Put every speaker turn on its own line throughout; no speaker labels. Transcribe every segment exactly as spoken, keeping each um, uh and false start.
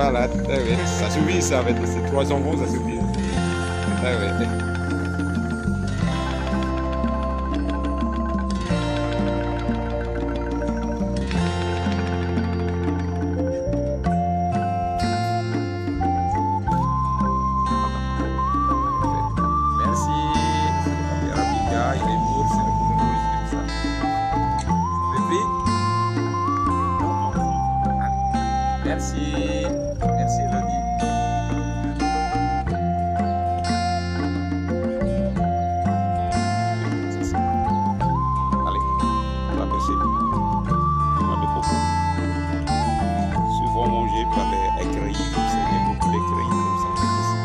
Voilà, très bien. Ça suffit, ça, avec ces trois enfants, ça suffit. Très bien.
Merci, merci Elodie. Allez, on va baisser. On va de coco. Souvent mangé par les écrits, c'est des beaucoup d'écrits comme ça.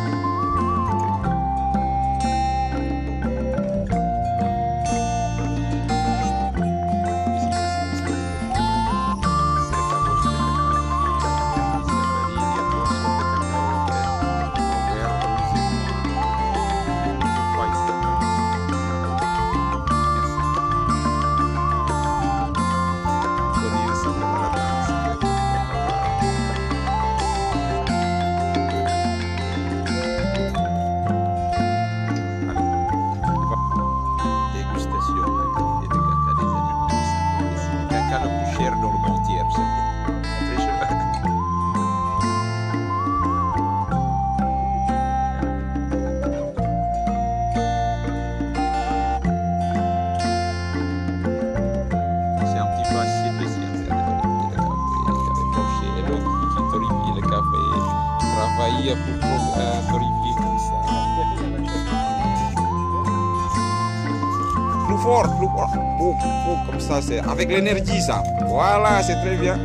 Pour torréfier comme ça.
Plus fort, plus fort. Oh, oh, comme ça, c'est avec l'énergie, ça. Voilà, c'est très bien.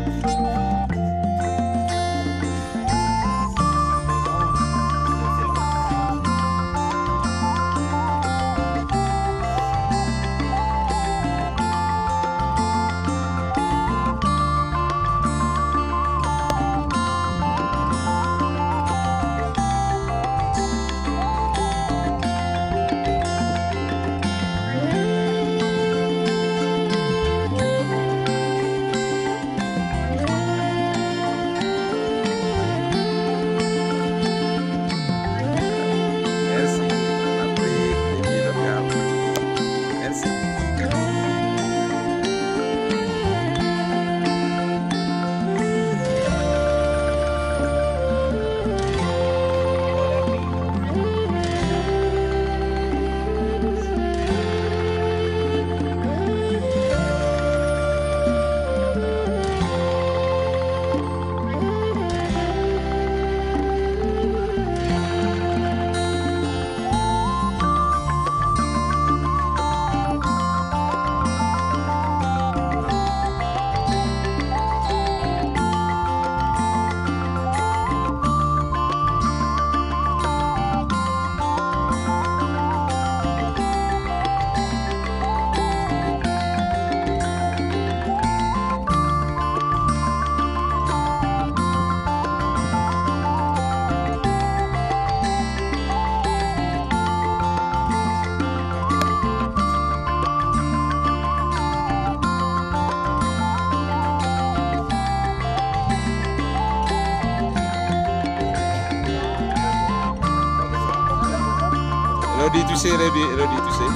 Elodie, tu sais, Elodie, Elodie, tu sais.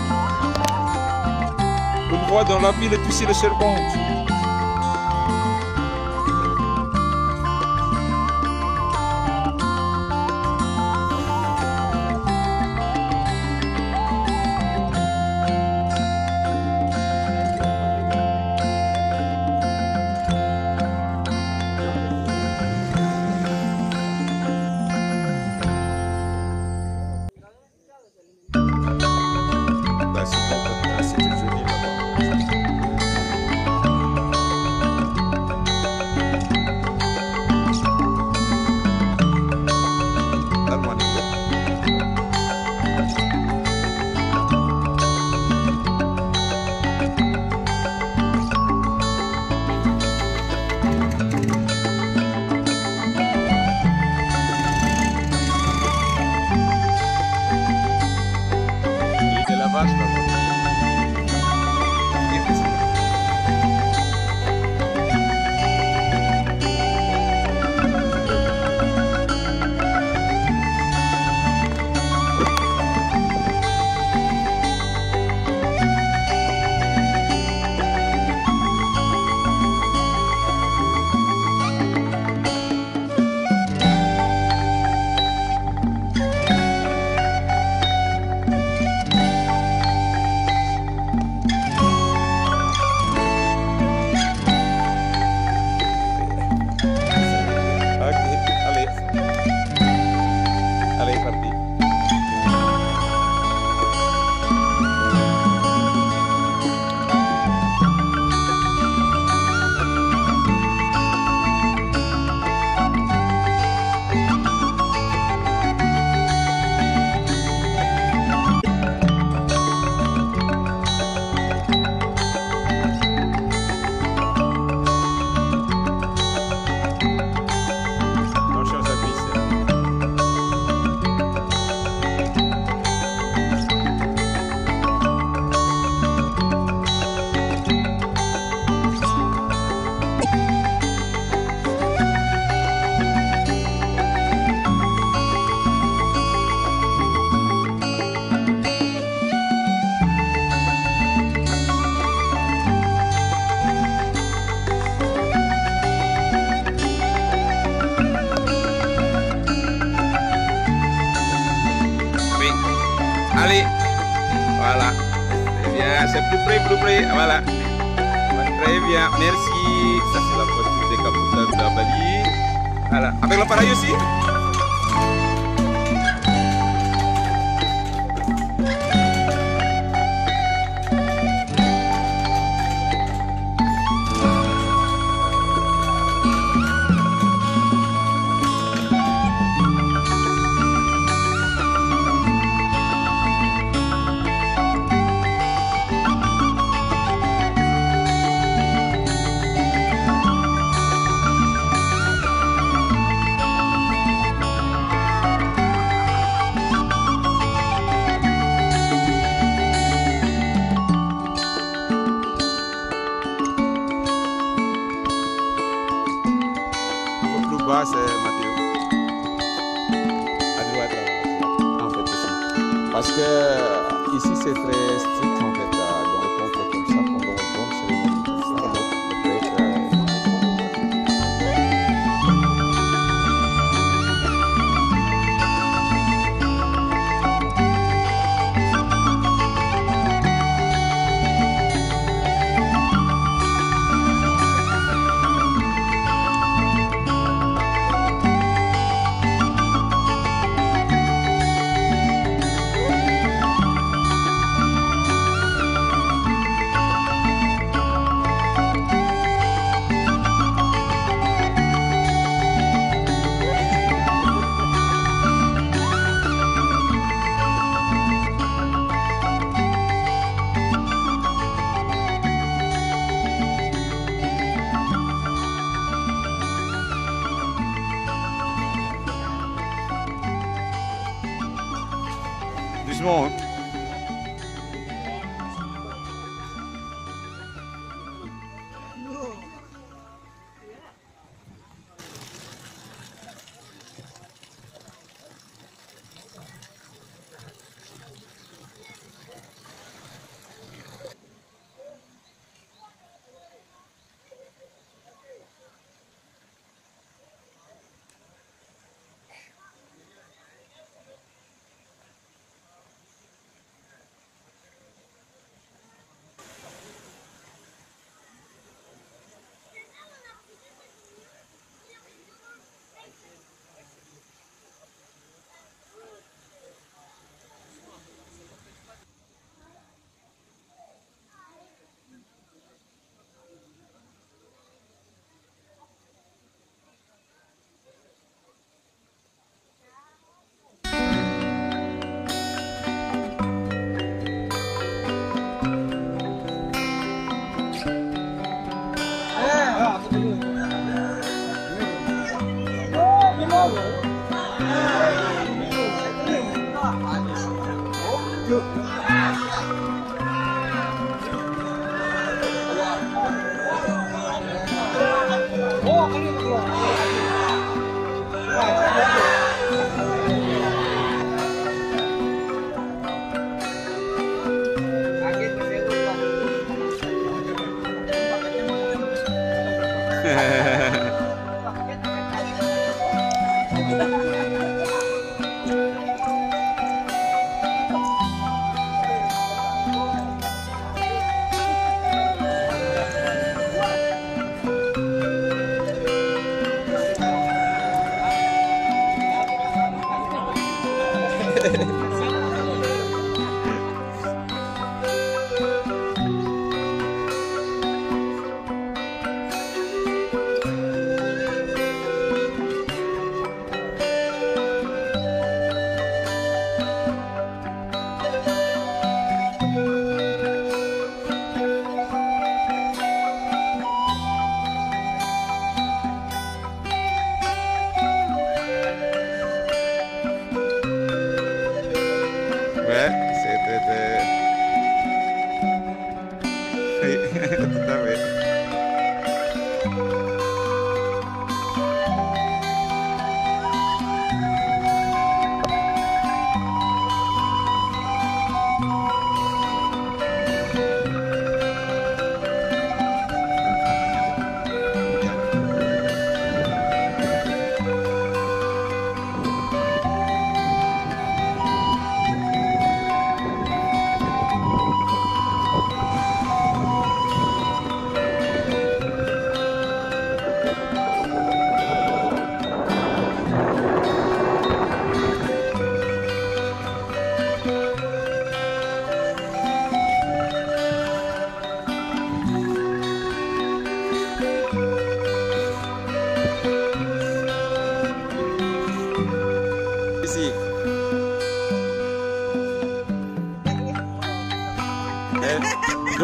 Une fois dans la ville, tu sais le serpent. Voilà, c'est plus près, plus près. Voilà. Très bien, merci. Ça, c'est la politique des capotages de la Bali. Voilà. Avec l'appareil aussi? Bas, c'est Mathieu. À droite, en fait, ici. Parce que ici, c'est très strict, en fait, dans le contrôle comme ça, pendant le bon cérémonie comme ça. Donc, le prêtre, doucement, hein.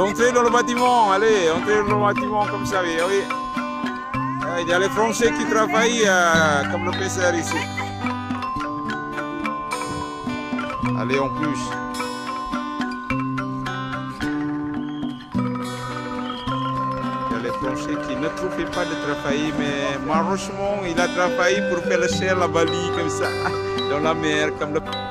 Entrez dans le bâtiment, allez, entrez dans le bâtiment comme ça, oui. oui. Il y a les Français qui travaillent euh, comme le pêcheur ici. Allez, en plus. Il y a les Français qui ne trouvaient pas de travail, mais malheureusement, il a travaillé pour faire le ciel à Bali, comme ça, dans la mer, comme le...